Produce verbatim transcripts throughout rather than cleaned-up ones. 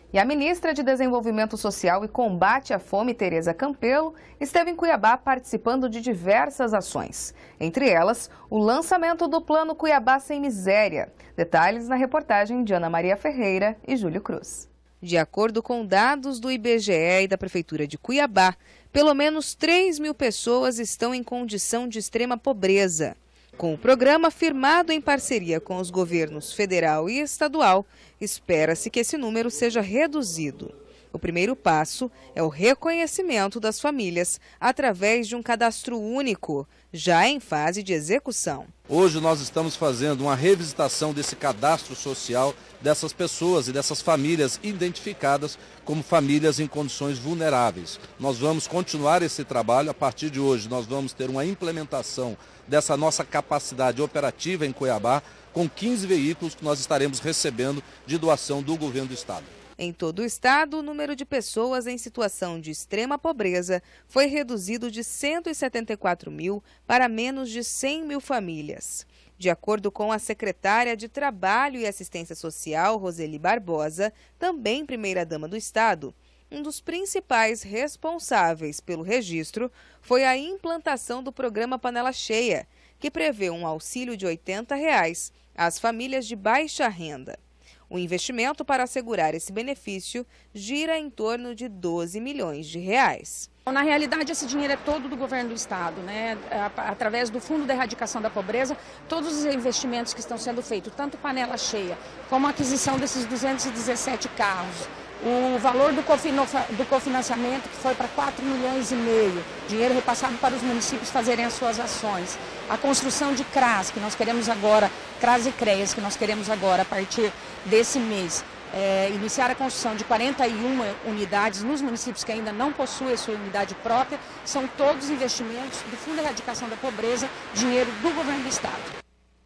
E a ministra de Desenvolvimento Social e Combate à Fome, Tereza Campelo, esteve em Cuiabá participando de diversas ações. Entre elas, o lançamento do Plano Cuiabá Sem Miséria. Detalhes na reportagem de Ana Maria Ferreira e Júlio Cruz. De acordo com dados do I B G E e da Prefeitura de Cuiabá, pelo menos três mil pessoas estão em condição de extrema pobreza. Com o programa firmado em parceria com os governos federal e estadual, espera-se que esse número seja reduzido. O primeiro passo é o reconhecimento das famílias através de um cadastro único, já em fase de execução. Hoje nós estamos fazendo uma revisitação desse cadastro social dessas pessoas e dessas famílias identificadas como famílias em condições vulneráveis. Nós vamos continuar esse trabalho. A partir de hoje nós vamos ter uma implementação dessa nossa capacidade operativa em Cuiabá com quinze veículos que nós estaremos recebendo de doação do governo do estado. Em todo o estado, o número de pessoas em situação de extrema pobreza foi reduzido de cento e setenta e quatro mil para menos de cem mil famílias. De acordo com a secretária de Trabalho e Assistência Social, Roseli Barbosa, também primeira-dama do estado, um dos principais responsáveis pelo registro foi a implantação do programa Panela Cheia, que prevê um auxílio de oitenta reais às famílias de baixa renda. O investimento para assegurar esse benefício gira em torno de doze milhões de reais. Na realidade, esse dinheiro é todo do governo do estado, né? Através do Fundo de Erradicação da Pobreza, todos os investimentos que estão sendo feitos, tanto Panela Cheia, como a aquisição desses duzentos e dezessete carros, o valor do cofinanciamento que foi para quatro milhões e meio, dinheiro repassado para os municípios fazerem as suas ações. A construção de C R A S, que nós queremos agora, C R A S e CREAS, que nós queremos agora, a partir desse mês, é, iniciar a construção de quarenta e uma unidades nos municípios que ainda não possuem a sua unidade própria, são todos investimentos do Fundo de Erradicação da Pobreza, dinheiro do governo do estado.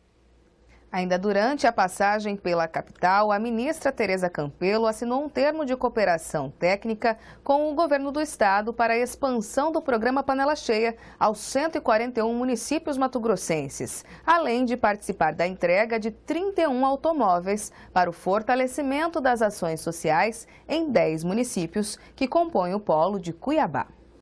Ainda durante a passagem pela capital, a ministra Tereza Campelo assinou um termo de cooperação técnica com o governo do estado para a expansão do programa Panela Cheia aos cento e quarenta e um municípios mato-grossenses, além de participar da entrega de trinta e um automóveis para o fortalecimento das ações sociais em dez municípios que compõem o polo de Cuiabá.